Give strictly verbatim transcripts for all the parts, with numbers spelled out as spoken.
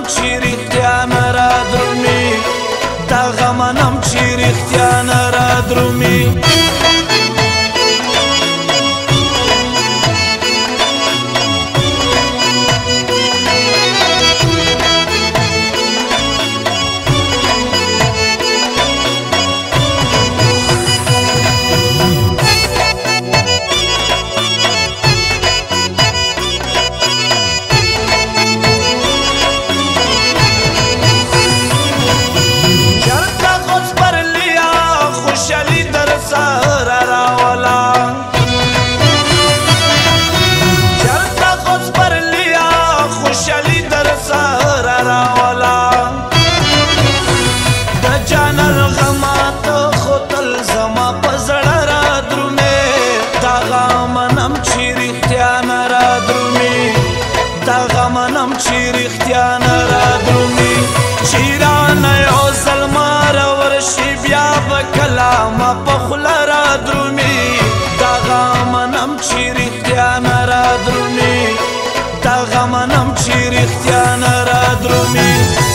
چې رښتیا نه را درومي دغه منم چې رښتیا نه را درومي دغه منم چې رښتیا نه را درومي چې رانه یو ځل ما راورشي بیا به کله ما په خوله را درومي دغه منم چې رښتیا نه را درومي دغه منم چې رښتیا نه را درومي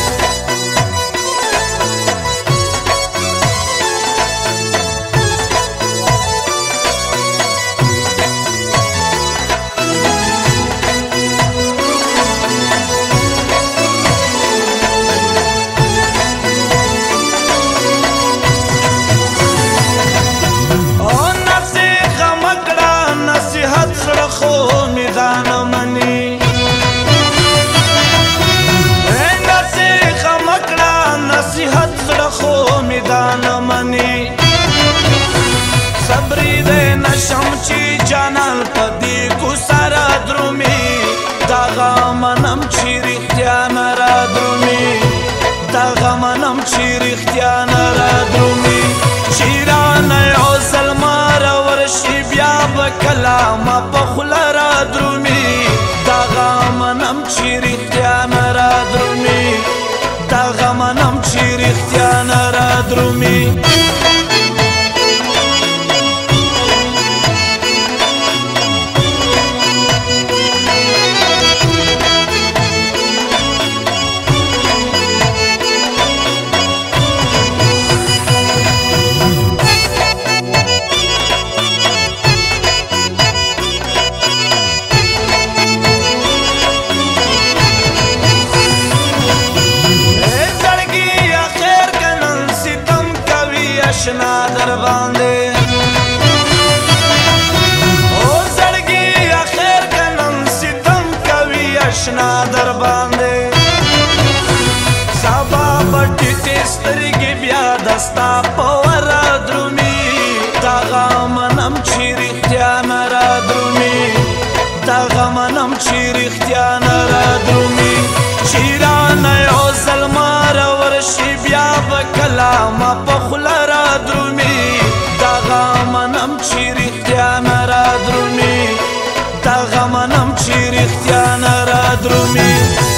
نشم چې جانان په دې کوڅه را درومي دغه منم چې رښتیا نه را درومي دغه منم چې رښتیا نه را درومي چې رانه یو ځل ما راورشي بیا به کله ما په خوله را درومي دغه منم چې رښتیا نه را درومي دغه منم چې رښتیا نه را درومي اشنا در باندې او زړګي اخر کنم ستم کوي اشنا در باندې سبا پټي تسترګي بیا دستا پور درومي دغه منم چې رښتیا نه را درومي دغه منم چې رښتیا نه را درومي چې رانه یو ځل ما راورشي بیا به کله ما په خوله را درومي دغه منم چې رښتیا نه را درومي دغه منم چې رښتیا نه را درومي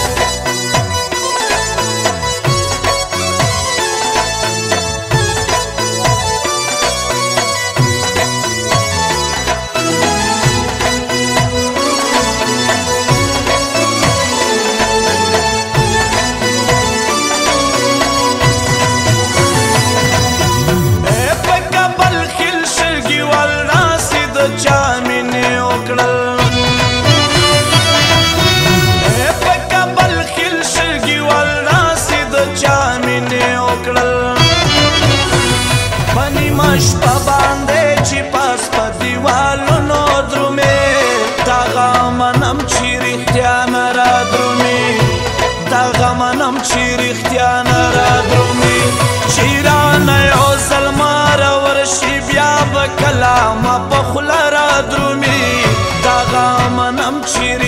شپه باندې چې پاس په دیوالونو درومي دغه منم چې رښتیا نه را درومي دغه منم چې رښتیا نه را درومي چې رانه یو ځل ما راورشي بیا به کله ما په خوله را درومي دغه منم چې